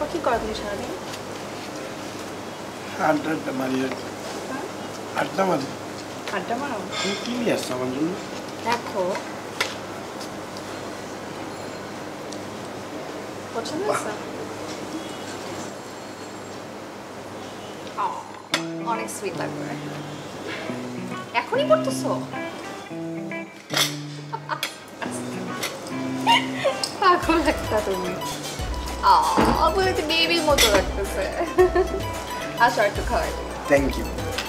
তারপর কি করো তুমি সারাদিন? আড্ডা মারি আর কি। আড্ডা মারি। আড্ডা মারো? তুমি কি নিয়ে আসছো আমার জন্য? দেখো পছন্দ হয়েছে? অনেক সুইট লাগবে। এখনই পড়তেছো? পাগল একটা তুমি। বলে তো বেবির মতো লাগতেছে। আসো একটু খাওয়াই। Thank you.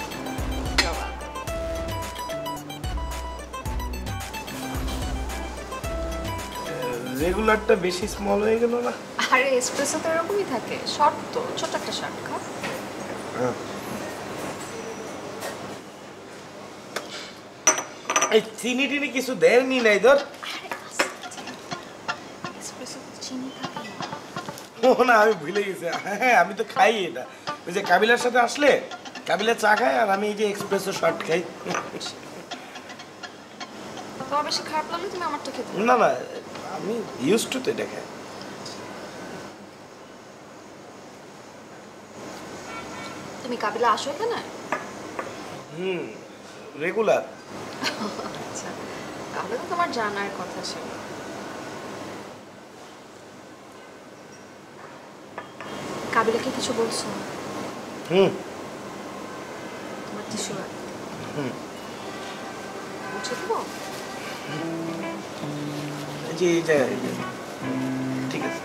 রেগুলারটা বেশি স্মল হয়ে গেল না? আরে এসপ্রেসো তো এরকমই থাকে, শর্ট তো, ছোট একটা শর্ট খাও। এই চিনি টিনি কিছু দেয়নি নাই ধর। এসপ্রেসো চিনি থাকে না। ও না, আমি ভুলে গেছি। হ্যাঁ, আমি তো খাই এটা। ওই যে কাবিলার সাথে আসলে কাবিলা চা খায় আর আমি এই যে এক্সপ্রেসো শর্ট খাই। তোমার বেশি খারাপ লাগলে তুমি আমারটা খেতে পারো। না না, আমি ইউজ টু তো এটা খাই। তুমি কাবিলা আসো এখানে? রেগুলার। আচ্ছা, তাহলে তো তোমার জানার কথা ছিল। কাবিলাকে কিছু বলছো? তোমার টিস্যু বুঝে দেবো? জি, ঠিক আছে।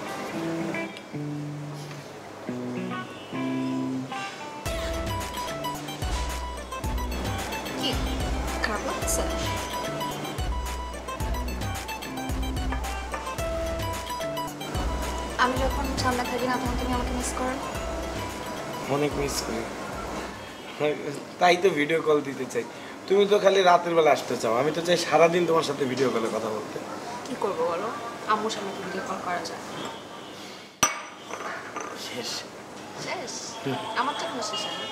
কি খারাপ লাগছে? আমি যখন সামনে থাকি না তখন তুমি আমাকে মিস করো? অনেক মিস করি, তাই তো ভিডিও কল দিতে চাই। তুমি তো খালি রাতের বেলা আসতে চাও, আমি তো চাই সারাদিন তোমার সাথে ভিডিও কলে কথা বলতে। কি করবো বলো, আম্মুর সামনে কি ভিডিও কল করা যায়? শেষ। শেষ? আমার তো এখনো শেষ হয়নি।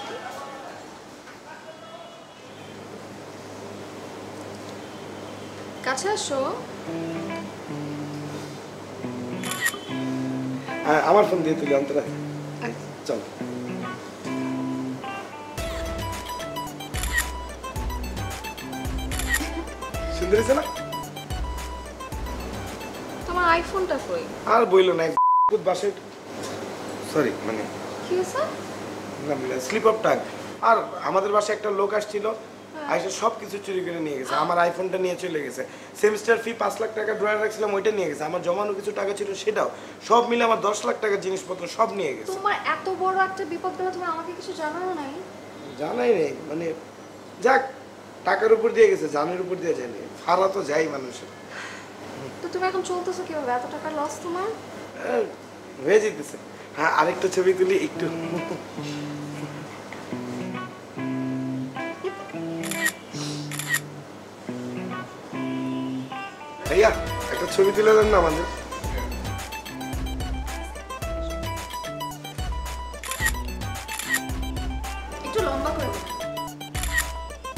কাছে আসো। আমার ফোন দিয়ে তুলি অন্তরা, চল। সুন্দর হয়েছে না? তোমার আইফোনটা কই? আর বইলো না, বাসে সরি মানে কি হয়েছে? না স্লিপ অফ টাং। আর আমাদের বাসায় একটা লোক আসছিল, আইসা সব কিছু চুরি করে নিয়ে গেছে। আমার আইফোনটা নিয়ে চলে গেছে, সেমিস্টার ফি 5 লাখ টাকা ড্রয়ার রাখছিলাম ওইটা নিয়ে গেছে, আমার জমানো কিছু টাকা ছিল সেটাও, সব মিলে আমার 10 লাখ টাকার জিনিসপত্র সব নিয়ে গেছে। তোমার এত বড় একটা বিপদ গেল, তুমি আমাকে কিছু জানানো নাই? জানাই নেই মানে, যাক টাকার উপর দিয়ে গেছে, জানের উপর দিয়ে যায়নি, ফারা তো যাই মানুষের। তো তুমি এখন চলতেছো কিভাবে? এত টাকা লস তোমার? হয়ে যেতেছে। হ্যাঁ, আরেকটা ছবি তুলি একটু। ভাইয়া একটা ছবি তুলে দেন না আমাদের। একটু লম্বা করে।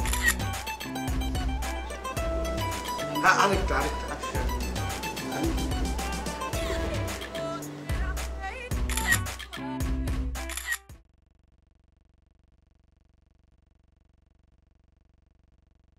হ্যাঁ, আরেকটা